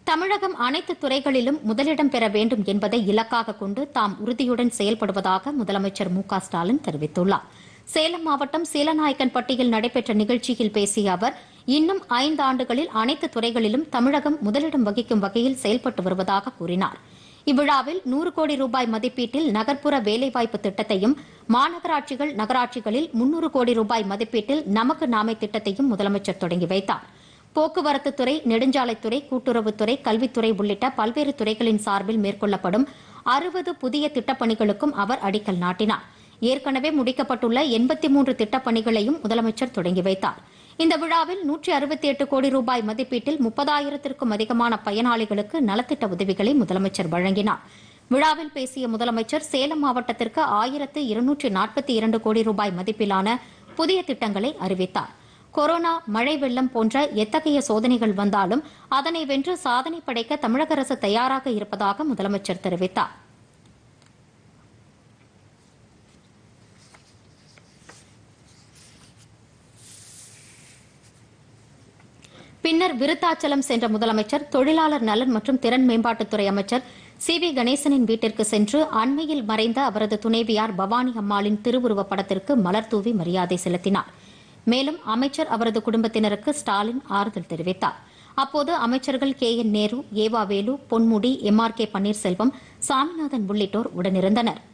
தமிழகம் அனைத்து துறைகளிலும் முதலிடம் பெற வேண்டும் என்பதை இலக்காக கொண்டு தாம் உறுதியுடன் செயல்படுவதாக முதலமைச்சர் மு.க.ஸ்டாலின் தெரிவித்துள்ளார். சேலம் மாவட்டம் சீலநாயக்கன்பட்டியில் நடைபெற்ற நிகழ்ச்சியில் பேசிய அவர், இன்னும் 5 ஆண்டுகளில் அனைத்து துறைகளிலும் தமிழகம் முதலிடம் வகிக்கும் வகையில் செயல்பட்டு வருவதாக கூறினார். இவ்விழாவில் 100 கோடி ரூபாய் மதிப்பீட்டில் நகர்ப்புற வேலைவாய்ப்பு திட்டத்தையும், மாநகராட்சிகள் நகராட்சிகளில் 300 கோடி ரூபாய் மதிப்பீட்டில் நமக்கு நாமே திட்டத்தையும் முதலமைச்சர் தொடங்கி வைத்தார். போக்குவரத்துத்துறை, நெடுஞ்சாலைத்துறை, கூட்டுறவுத்துறை, கல்வித்துறை உள்ளிட்ட பல்வேறு துறைகளின் சார்பில் மேற்கொள்ளப்படும் 60 புதிய திட்டப்பணிகளுக்கும் அவர் அடிக்கல் நாட்டினார். ஏற்கனவே முடிக்கப்பட்டுள்ள 83 திட்டப்பணிகளையும் முதலமைச்சர் தொடங்கி வைத்தார். இந்த விழாவில் 168 கோடி ரூபாய் மதிப்பீட்டில் 30,000க்கும் அதிகமான பயனாளிகளுக்கு நலத்திட்ட உதவிகளை முதலமைச்சர் வழங்கினார். விழாவில் பேசிய முதலமைச்சர் சேலம் மாவட்டத்திற்கு 1,242 கோடி ரூபாய் மதிப்பிலான புதிய திட்டங்களை அறிவித்தார். கொரோனா, மழை வெள்ளம் போன்ற எத்தகைய சோதனைகள் வந்தாலும் அதனை வென்று சாதனை படைக்க தமிழக அரசு தயாராக இருப்பதாக முதலமைச்சர் தெரிவித்தார். பின்னர் விருத்தாச்சலம் சென்ற முதலமைச்சர் தொழிலாளர் நலன் மற்றும் திறன் மேம்பாட்டுத்துறை அமைச்சர் சி.வி. கணேசனின் வீட்டிற்கு சென்று அண்மையில் மறைந்த அவரது துணைவியார் பவானி அம்மாளின் திருவுருவப் படத்திற்கு மலர் தூவி மரியாதை செலுத்தினார். மேலும் அமைச்சர் அவரது குடும்பத்தினருக்கு ஸ்டாலின் ஆறுதல் தெரிவித்தார். அப்போது அமைச்சர்கள் கே.என். நேரு, ஏவா வேலு, பொன்முடி, எம்.ஆர்.கே. பன்னீர்செல்வம், சாமிநாதன் உள்ளிட்டோர் உடனிருந்தனர்.